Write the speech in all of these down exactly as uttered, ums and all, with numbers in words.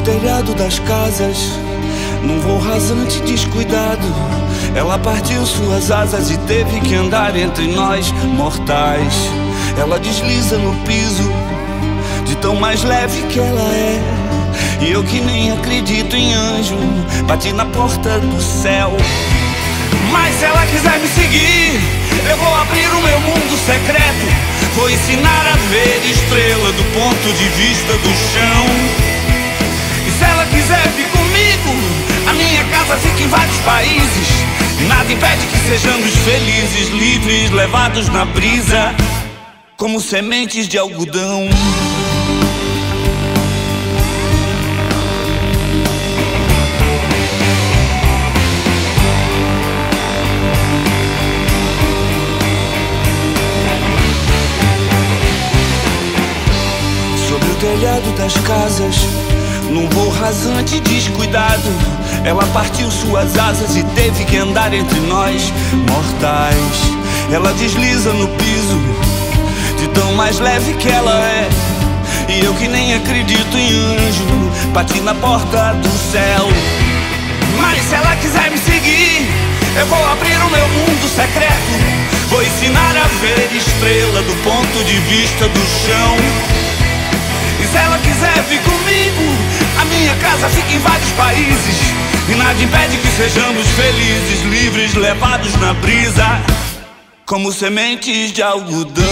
telhado das casas, num voo rasante descuidado, ela partiu suas asas e teve que andar entre nós mortais. Ela desliza no piso, de tão mais leve que ela é. E eu que nem acredito em anjo, bati na porta do céu. Mas se ela quiser me seguir, eu vou abrir o meu mundo secreto. Vou ensinar a ver estrela do ponto de vista do chão. E se ela quiser vir comigo, a minha casa fica em vários países. E nada impede que sejamos felizes, livres, levados na brisa, como sementes de algodão. Sobre o telhado das casas, num voo rasante e descuidado, ela partiu suas asas e teve que andar entre nós mortais. Ela desliza no piso, de tão mais leve que ela é. E eu que nem acredito em anjo, bati na porta do céu. Mas se ela quiser me seguir, eu vou abrir o meu mundo secreto. Vou ensinar a ver estrela do ponto de vista do chão. E se ela quiser vir comigo, a minha casa fica em vários países. E nada impede que sejamos felizes, livres, levados na brisa, como sementes de algodão.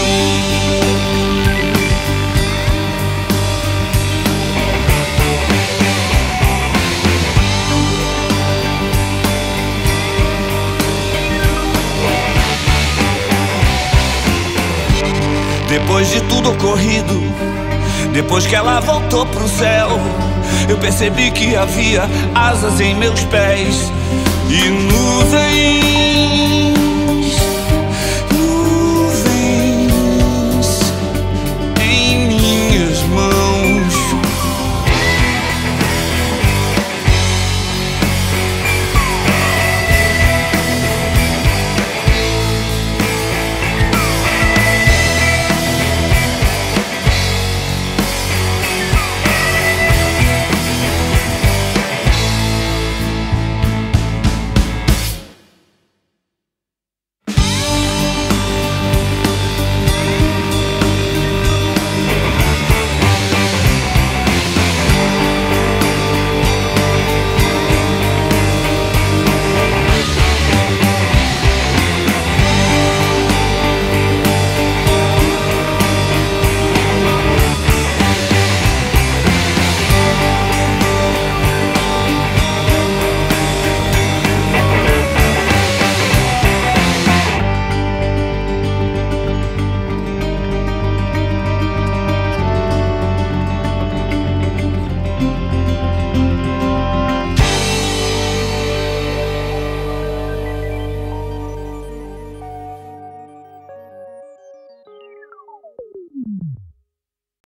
Depois de tudo ocorrido, depois que ela voltou pro céu, eu percebi que havia asas em meus pés e nuvens